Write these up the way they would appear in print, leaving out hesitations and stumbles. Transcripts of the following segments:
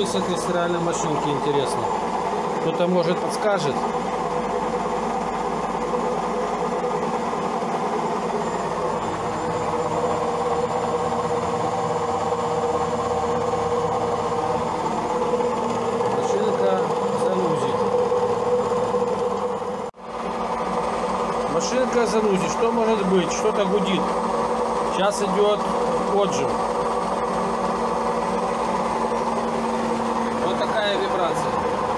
с этой стиральной машинки, интересно? Кто-то, может, подскажет? Машинка Занузи, что может быть? Что-то гудит. Сейчас идет отжим. Вот такая вибрация.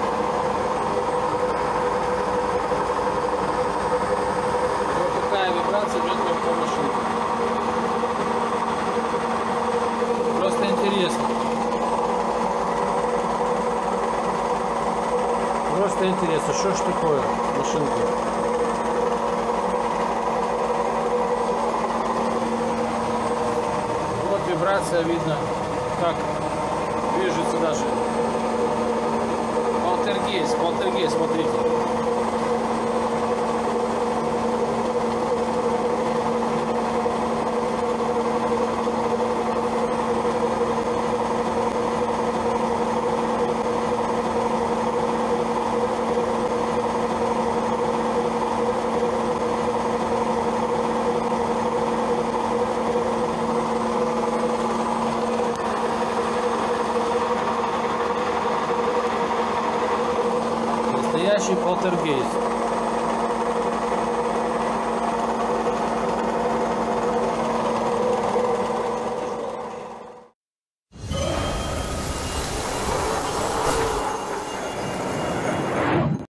Вот такая вибрация идет по машинке. Просто интересно. Просто интересно, что ж такое машинка? Вибрация видно, как движется даже. Полтергейст, смотрите. Настоящий полтергейст.